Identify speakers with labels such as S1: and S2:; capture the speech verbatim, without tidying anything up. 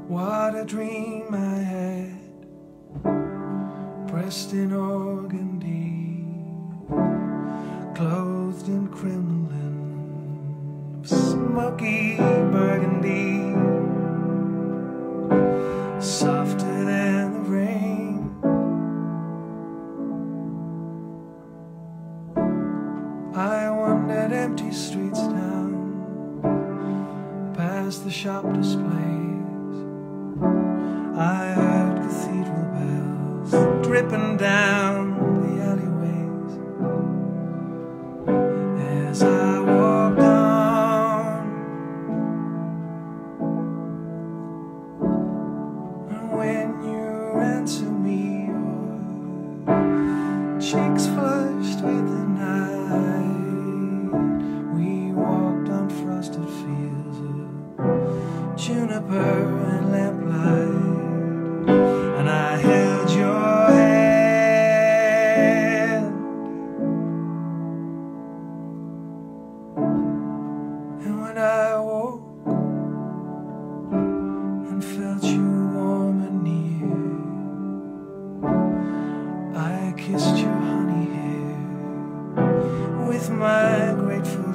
S1: What a dream I had, pressed in organdy, clothed in crinoline of smoky burgundy, softer than the rain. I wandered empty streets down, past the shop displays. I heard cathedral bells dripping down the alleyways as I walked on. And when you ran to me, your cheeks flushed with the night. We walked on frosted fields of juniper and lamplight. And I held your hand, and when I woke and felt you warm and near, I kissed your honey hair with my grateful